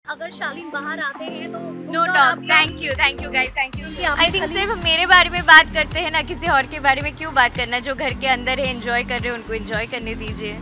अगर शालीन बाहर आते हैं तो no talks. Thank you guys, thank you. I think सिर्फ मेरे बारे में बात करते हैं ना, किसी और के बारे में क्यों बात करना। जो घर के अंदर है, एंजॉय कर रहे हैं, उनको एंजॉय करने दीजिए।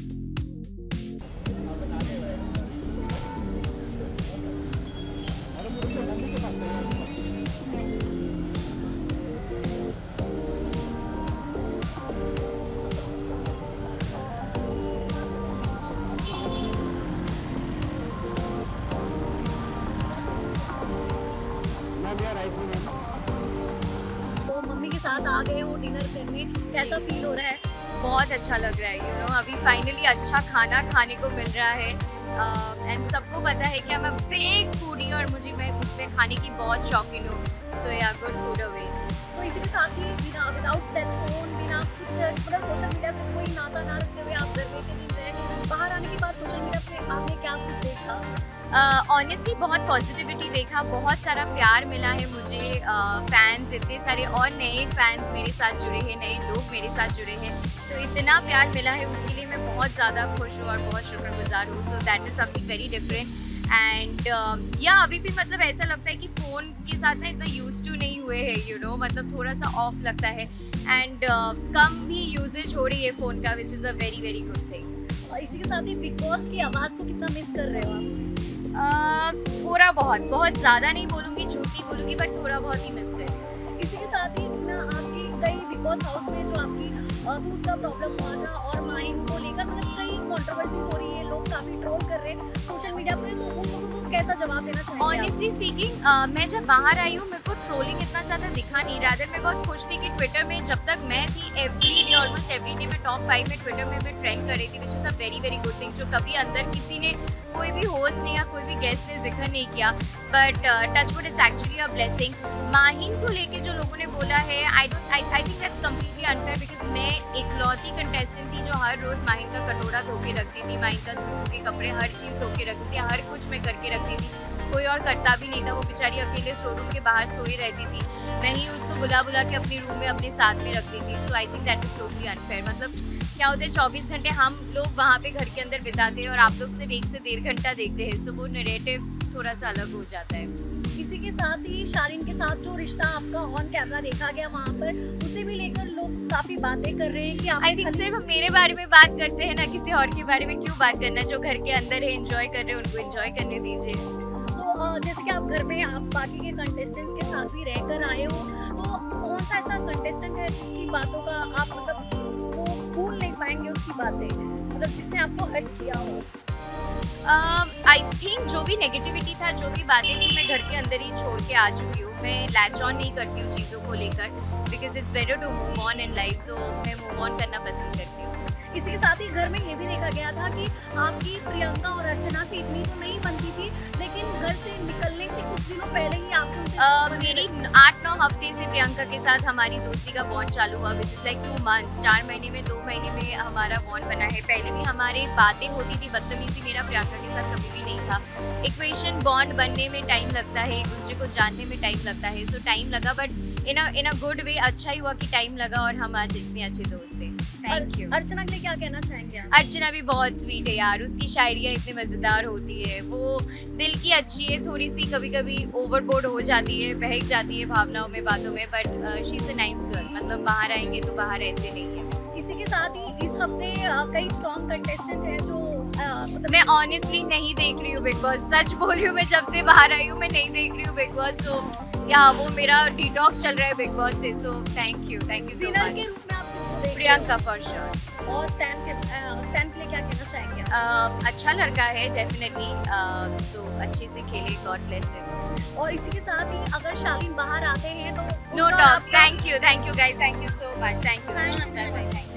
तो मम्मी के साथ आ गए हो डिनर करने, कैसा फील हो रहा है? बहुत अच्छा लग रहा है, यू नो अभी फाइनली अच्छा खाना खाने को मिल रहा है। एंड सबको पता है कि मैं बिग फूडी और मैं उसमें खाने की बहुत शौकीन हूँ। सो या गुड फूड अवेज। तो इसी के साथ ही बिना विदाउट सेल फोन, बिना कुछ मतलब सोशल मीडिया से कोई नाता ना रखते हुए आप घर में इतने दिन रहे, बाहर आने के बाद सोशल मीडिया पे आपने क्या कुछ देखा? ऑनेस्टली बहुत पॉजिटिविटी देखा, बहुत सारा प्यार मिला है मुझे। फैंस इतने सारे और नए फैंस मेरे साथ जुड़े हैं, नए लोग मेरे साथ जुड़े हैं, तो इतना प्यार मिला है उसके लिए मैं बहुत ज़्यादा खुश हूँ और बहुत शुक्रगुजार हूँ। So that is something very different. And या अभी भी मतलब ऐसा लगता है कि फ़ोन के साथ ना इतना यूज टू नहीं हुए हैं, यू नो मतलब थोड़ा सा ऑफ लगता है। एंड कम भी यूजेज हो रही है फ़ोन का, which is a very very good thing. और इसी के साथ ही बिग बॉस की आवाज़ को कितना मिस कर रहे हो आप? थोड़ा बहुत ज़्यादा नहीं बोलूँगी, झूठ नहीं बोलूँगी, बट थोड़ा बहुत ही मिस कर रही हूँ। इसी के साथ ही ना आपकी कई बिग बॉस हाउस में जो आपकी दूध का प्रॉब्लम हुआ था और माहिम को लेकर मतलब कई कंट्रोवर्सीज हो रही है, लोग काफ़ी ट्रोल कर रहे हैं सोशल मीडिया पे, तो उन लोगों को कैसा जवाब देना चाहेंगे? ऑनेस्टली स्पीकिंग मैं जब बाहर आई हूँ मेरे को ट्रोलिंग इतना ज़्यादा दिखा नहीं, रादर मैं बहुत खुश थी कि ट्विटर में जब तक मैं थी every day almost every day मैं टॉप 5 में ट्विटर में मैं ट्रेंड कर रही थी, which is a very very good thing. जो कभी अंदर किसी ने, कोई भी होस्ट ने या कोई भी गेस्ट ने जिक्र नहीं किया, but touchwood it's actually a blessing. Mahim को लेके जो लोगों ने बोला है, I think that's completely unfair, because मैं इकलौती कंटेस्टेंट थी जो हर रोज़ माहिम का कटोरा धो के रखती थी, माहिम का सूसू के कपड़े हर चीज़ धो के रखती थी, हर कुछ मैं करके रखती थी, कोई और करता भी नहीं था। वो बेचारी अकेले शोरूम के बाहर सोई रहती थी, मैं ही उसको बुला के अपने रूम में अपने साथ में रखती थी। So I think that is totally unfair. मतलब क्या होता है 24 घंटे हम लोग वहाँ पे घर के अंदर बिताते हैं और आप लोग सिर्फ 1 से 1.5 घंटा देखते हैं, सो वो नैरेटिव थोड़ा सा अलग हो जाता है। इसी के साथ ही शालीन के साथ जो रिश्ता आपका ऑन कैमरा देखा गया वहाँ पर, उसे भी लेकर लोग काफी बातें कर रहे हैं कि आई थिंक सिर्फ मेरे बारे में बात करते हैं ना, किसी और के बारे में क्यों बात करना। जो घर के अंदर है, एंजॉय कर रहे हैं, उनको एंजॉय करने दीजिए। तो जैसे कि आप घर में आप बाकी के कंटेस्टेंट्स के साथ भी रहकर आए हो, तो कौन सा ऐसा कंटेस्टेंट है जिसकी बातों का आप मतलब वो भूल नहीं पाएंगे, उसकी बातें मतलब जिसने आपको हर्ट किया हो? आई थिंक जो भी नेगेटिविटी था, जो भी बातें थी, मैं घर के अंदर ही छोड़ के आ चुकी हूँ। मैं लैच ऑन नहीं करती हूँ चीज़ों को लेकर, because it's better to move on in life. So मैं मूव ऑन करना पसंद करती हूँ। इसी के साथ ही घर में ये भी देखा गया था कि आपकी प्रियंका और अर्चना से इतनी तो नहीं बनती थी, लेकिन घर से निकलने से कुछ दिनों पहले ही आपको मेरी 8-9 हफ्ते से प्रियंका के साथ हमारी दोस्ती का बॉन्ड चालू हुआ, विच इज़ लाइक 2 मंथ्स। 4 महीने में 2 महीने में हमारा बॉन्ड बना है। पहले भी हमारे बातें होती थी, बदतमीजी मेरा प्रियंका के साथ कभी भी नहीं था। इक्वेशन बॉन्ड बनने में टाइम लगता है, एक दूसरे को जानने में टाइम लगता है, सो टाइम लगा, but in a good way. अच्छा ही हुआ कि टाइम लगा और हम आज इतने अच्छे दोस्त थे। Thank you. अर्चना के लिए क्या कहना चाहेंगे आप? अर्चना भी बहुत स्वीट है यार, उसकी शायरियाँ इतनी मज़ेदार होती है, वो दिल की अच्छी है, थोड़ी सी कभी कभी ओवरबोर्ड हो जाती है, बहक जाती है भावनाओं में, बातों में, but she is a nice girl. मतलब बाहर आएंगे तो बाहर ऐसे नहीं है। इसी के साथ ही इस हफ्ते कई स्ट्रॉन्ग कंटेस्टेंट हैं जो मतलब मैं ऑनेस्टली नहीं देख रही हूँ बिग बॉस, सच बोल रही हूँ। मैं जब से बाहर आई हूँ मैं नहीं देख रही हूँ बिग बॉस, सो या वो मेरा डिटॉक्स चल रहा है बिग बॉस से। So thank you so winner के मच। रूप में आप किसको देख रहे हो? Priyanka for sure. और स्टैंड के लिए क्या कहना चाहेंगे आप? अच्छा लड़का है डेफिनेटली, सो अच्छे से खेले, गॉड ब्लेस हिम। और इसी के साथ ही अगर शालीन बाहर आते हैं तो no talks. Thank you guys, thank you so much, thank you, bye bye.